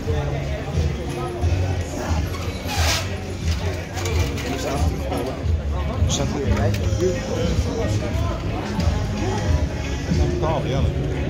Zat hier bij? Dat is een betaald, ja.